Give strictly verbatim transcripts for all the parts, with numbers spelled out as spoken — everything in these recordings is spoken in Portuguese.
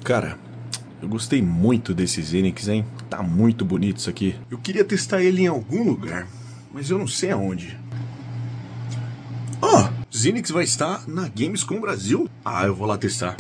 Cara, eu gostei muito desse Zenix, hein? Tá muito bonito isso aqui. Eu queria testar ele em algum lugar, mas eu não sei aonde. Ó, oh, Zenix vai estar na Gamescom Brasil? Ah, eu vou lá testar.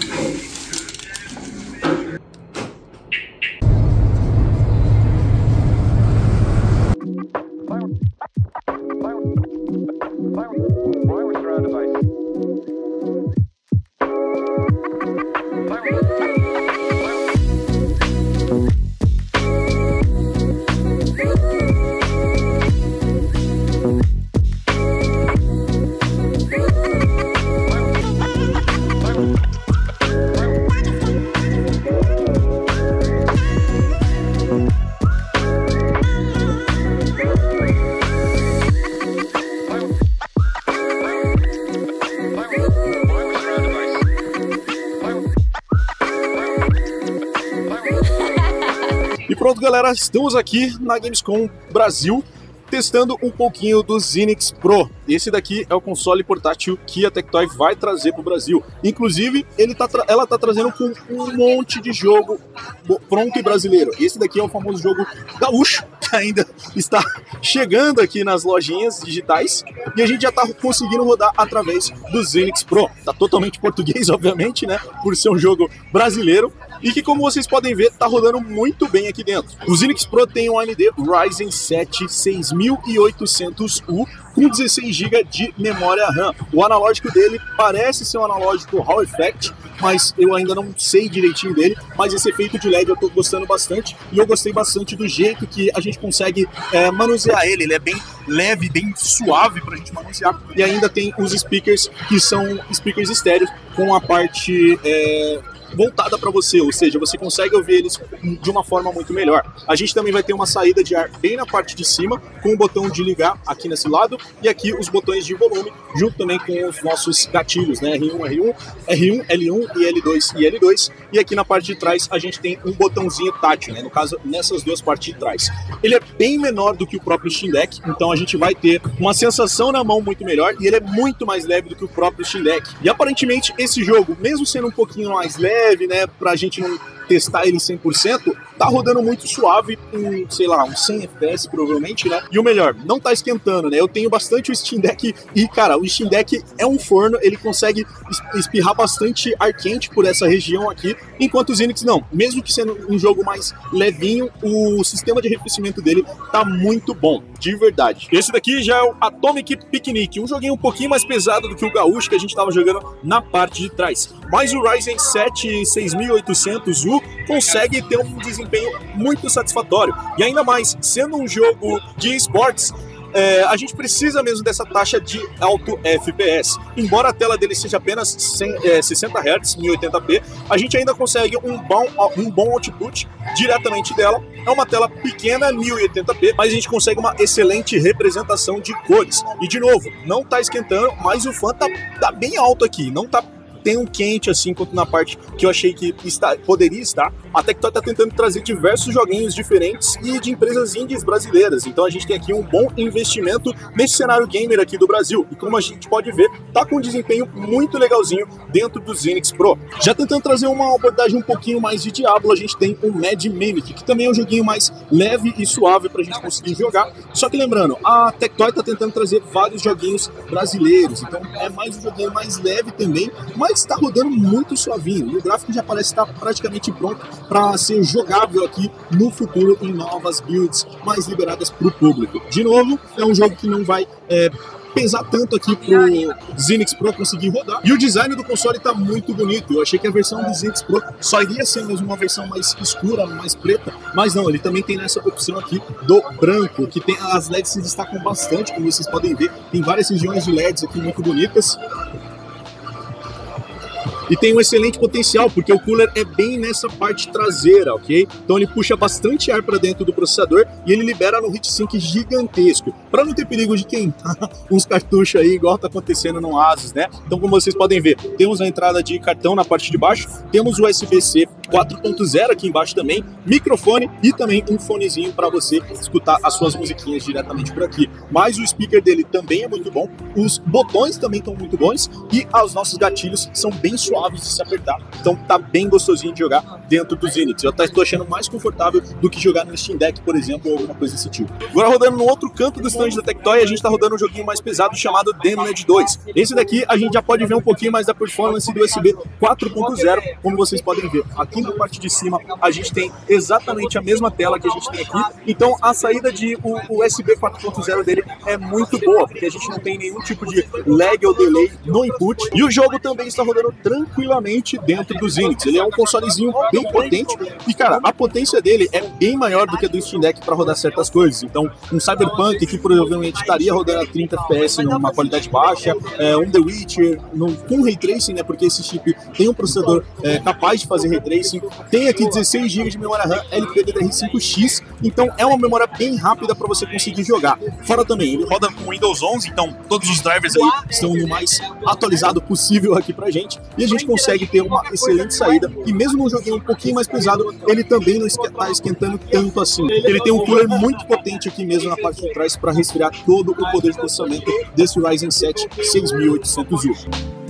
E pronto, galera, estamos aqui na Gamescom Brasil testando um pouquinho do Zenix Pro. Esse daqui é o console portátil que a Tectoy vai trazer para o Brasil. Inclusive, ele tá ela tá trazendo com um monte de jogo pronto e brasileiro. Esse daqui é o famoso jogo gaúcho, que ainda está chegando aqui nas lojinhas digitais. E a gente já tá conseguindo rodar através do Zenix Pro. Tá totalmente português, obviamente, né? Por ser um jogo brasileiro. E que, como vocês podem ver, tá rodando muito bem aqui dentro. O Zenix Pro tem um A M D Ryzen sete seis mil e oitocentos U com dezesseis gigas de memória RAM. O analógico dele parece ser um analógico Hall Effect, mas eu ainda não sei direitinho dele. Mas esse efeito de L E D eu tô gostando bastante, e eu gostei bastante do jeito que a gente consegue é, manusear ele. Ele é bem leve, bem suave pra gente manusear. E ainda tem os speakers, que são speakers estéreos, com a parte... É, voltada para você, ou seja, você consegue ouvir eles de uma forma muito melhor. A gente também vai ter uma saída de ar bem na parte de cima, com o botão de ligar aqui nesse lado, e aqui os botões de volume, junto também com os nossos gatilhos, né? R um, R um, R um, L um e L dois e L dois, e aqui na parte de trás a gente tem um botãozinho tátil, né? No caso, nessas duas partes de trás. Ele é bem menor do que o próprio Steam Deck, então a gente vai ter uma sensação na mão muito melhor, e ele é muito mais leve do que o próprio Steam Deck. E aparentemente esse jogo, mesmo sendo um pouquinho mais leve, né, pra gente não testar ele cem por cento, tá rodando muito suave em, sei lá, uns cem F P S provavelmente, né? E o melhor, não tá esquentando, né? Eu tenho bastante o Steam Deck e, cara, o Steam Deck é um forno, ele consegue espirrar bastante ar quente por essa região aqui, enquanto o Zenix não. Mesmo que sendo um jogo mais levinho, o sistema de arrefecimento dele tá muito bom, de verdade. Esse daqui já é o Atomic Picnic, um joguinho um pouquinho mais pesado do que o Gaúcho que a gente tava jogando na parte de trás. Mas o Ryzen sete seis mil e oitocentos U consegue ter um desempenho muito satisfatório. E ainda mais, sendo um jogo de esportes, é, a gente precisa mesmo dessa taxa de alto F P S. Embora a tela dele seja apenas cem, é, sessenta hertz, mil e oitenta p, a gente ainda consegue um bom, um bom output diretamente dela. É uma tela pequena, mil e oitenta p, mas a gente consegue uma excelente representação de cores. E de novo, não tá esquentando, mas o fan tá, tá bem alto aqui, não tá tem um quente assim quanto na parte que eu achei que está, poderia estar. A Tectoy está tentando trazer diversos joguinhos diferentes e de empresas indies brasileiras, então a gente tem aqui um bom investimento nesse cenário gamer aqui do Brasil, e como a gente pode ver, tá com um desempenho muito legalzinho dentro do Zenix Pro. Já tentando trazer uma abordagem um pouquinho mais de Diablo, a gente tem o Mad Mimic, que também é um joguinho mais leve e suave pra gente conseguir jogar, só que lembrando, a Tectoy tá tentando trazer vários joguinhos brasileiros, então é mais um joguinho mais leve também, mas está rodando muito suavinho, e o gráfico já parece estar praticamente pronto para ser jogável aqui no futuro em novas builds mais liberadas para o público. De novo, é um jogo que não vai é, pesar tanto aqui pro Zenix Pro conseguir rodar. E o design do console tá muito bonito. Eu achei que a versão do Zenix Pro só iria ser mesmo uma versão mais escura, mais preta, mas não, ele também tem essa opção aqui do branco, que tem as L E Ds se destacam bastante, como vocês podem ver. Tem várias regiões de L E Ds aqui muito bonitas. E tem um excelente potencial, porque o cooler é bem nessa parte traseira, ok? Então ele puxa bastante ar para dentro do processador e ele libera no heatsink gigantesco. para não ter perigo de queimar uns cartuchos aí, igual tá acontecendo no Asus, né? Então, como vocês podem ver, temos a entrada de cartão na parte de baixo, temos o U S B C quatro ponto zero aqui embaixo também, microfone e também um fonezinho para você escutar as suas musiquinhas diretamente por aqui. Mas o speaker dele também é muito bom, os botões também estão muito bons e os nossos gatilhos são bem suaves de se apertar, então tá bem gostosinho de jogar dentro do Zenith. Eu estou achando mais confortável do que jogar no Steam Deck, por exemplo, ou alguma coisa desse tipo. Agora, rodando no outro canto do stand da Tectoy, a gente está rodando um joguinho mais pesado chamado Damned dois. Esse daqui a gente já pode ver um pouquinho mais da performance do U S B quatro ponto zero, como vocês podem ver. Aqui na parte de cima a gente tem exatamente a mesma tela que a gente tem aqui, então a saída de o, o U S B quatro ponto zero dele é muito boa, porque a gente não tem nenhum tipo de lag ou delay no input, e o jogo também está rodando tranquilamente dentro do Zenith. Ele é um consolezinho bem potente e, cara, a potência dele é bem maior do que a do Steam Deck para rodar certas coisas. Então, um Cyberpunk que provavelmente estaria rodando a trinta F P S numa qualidade baixa, é, um The Witcher no, com Ray Tracing, né, porque esse chip tem um processador é, capaz de fazer Ray Tracing, tem aqui dezesseis gigas de memória RAM L P D D R cinco X, então é uma memória bem rápida para você conseguir jogar. Fora também, ele roda com Windows onze, então todos os drivers aí estão no mais atualizado possível aqui pra gente, e a gente consegue ter uma excelente saída, e mesmo num joguinho um pouquinho mais pesado, ele também não está esquentando tanto assim. Ele tem um cooler muito potente aqui mesmo na parte de trás para resfriar todo o poder de processamento desse Ryzen sete seis mil e oitocentos U.